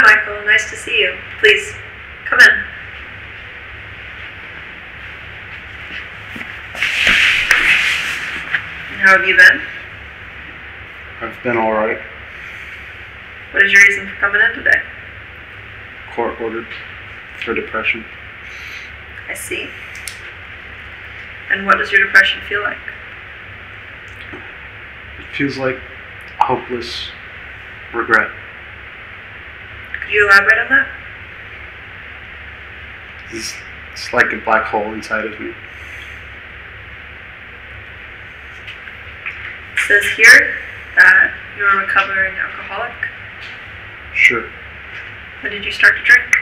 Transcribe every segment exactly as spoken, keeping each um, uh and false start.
Michael. Nice to see you. Please, come in. How have you been? I've been alright. What is your reason for coming in today? Court ordered for depression. I see. And what does your depression feel like? It feels like hopeless regret. Could you elaborate on that? It's, it's like a black hole inside of me. It says here that you're a recovering alcoholic. Sure. When did you start to drink?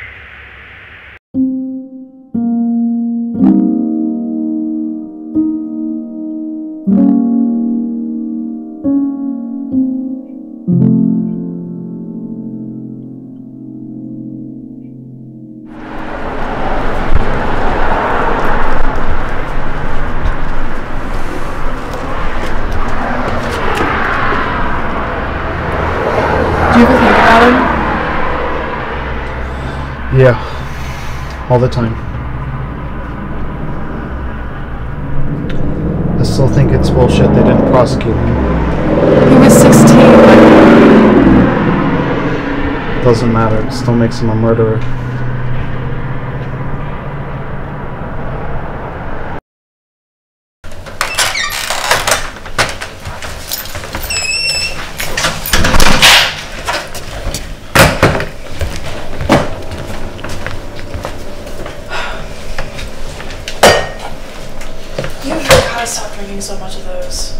Do you ever think about him? Yeah, all the time. I still think it's bullshit they didn't prosecute him. He was sixteen. Doesn't matter, it still makes him a murderer. You really gotta stop drinking so much of those.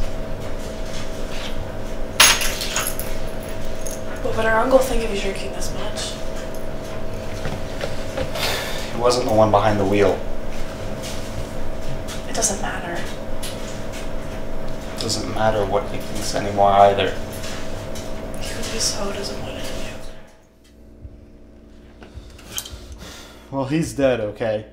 What would our uncle think if he's drinking this much? He wasn't the one behind the wheel. It doesn't matter. It doesn't matter what he thinks anymore either. He would be so disappointed in you. Well, he's dead, okay?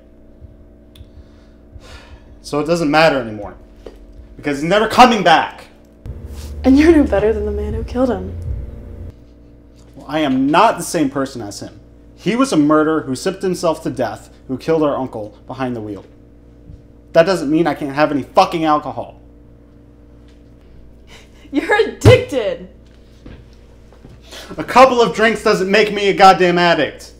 So it doesn't matter anymore. Because he's never coming back. And you're no better than the man who killed him. Well, I am not the same person as him. He was a murderer who sipped himself to death, who killed our uncle behind the wheel. That doesn't mean I can't have any fucking alcohol. You're addicted! A couple of drinks doesn't make me a goddamn addict.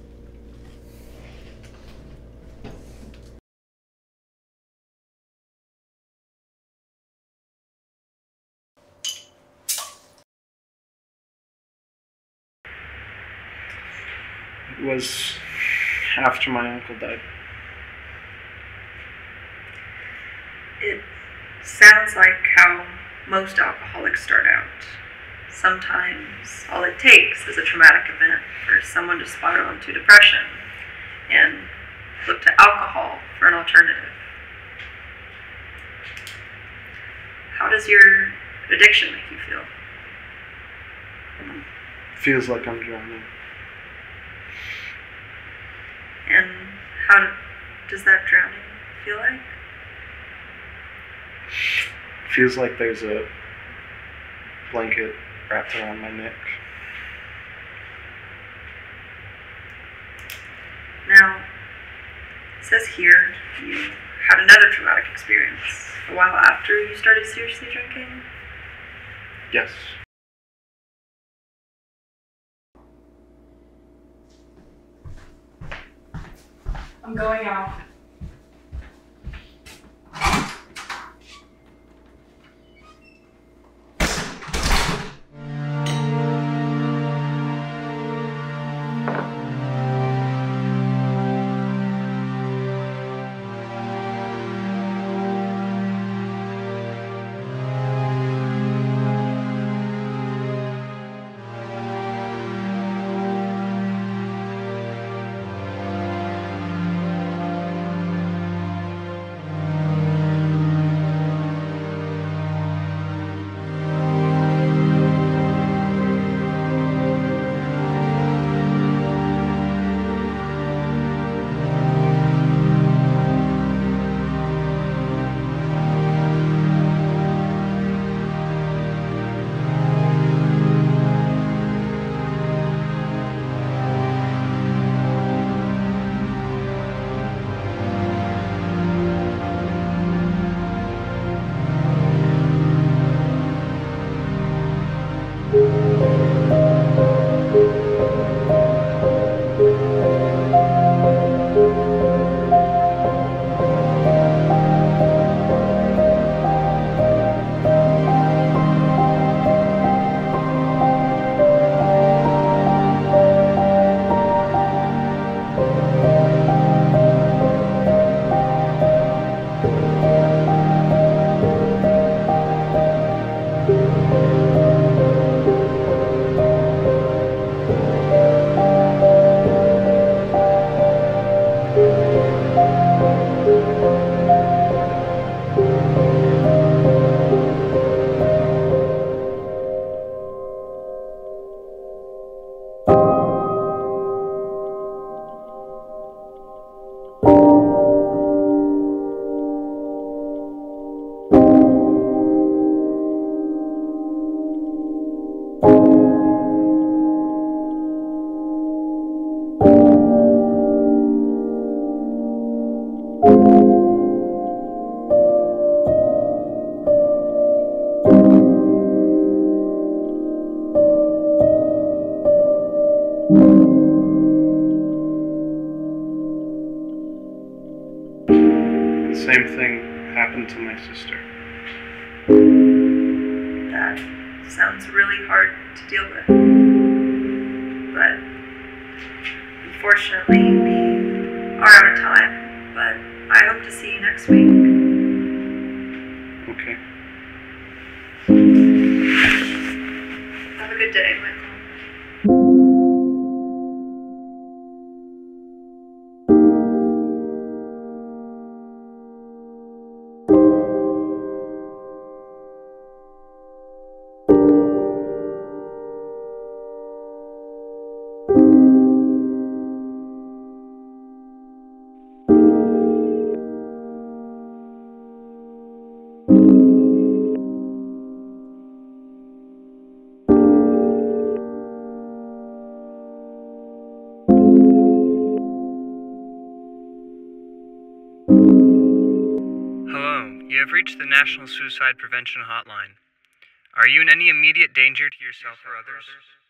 It was after my uncle died. It sounds like how most alcoholics start out. Sometimes all it takes is a traumatic event for someone to spiral into depression and look to alcohol for an alternative. How does your addiction make you feel? Feels like I'm drowning. And how do, does that drowning feel like? Feels like there's a blanket wrapped around my neck. Now, it says here you had another traumatic experience a while after you started seriously drinking. Yes. I'm going out. same thing happened to my sister. That sounds really hard to deal with. But unfortunately, we are out of time. But I hope to see you next week. Okay. Have a good day, Michael. Hello, you have reached the National Suicide Prevention Hotline. Are you in any immediate danger to yourself or others?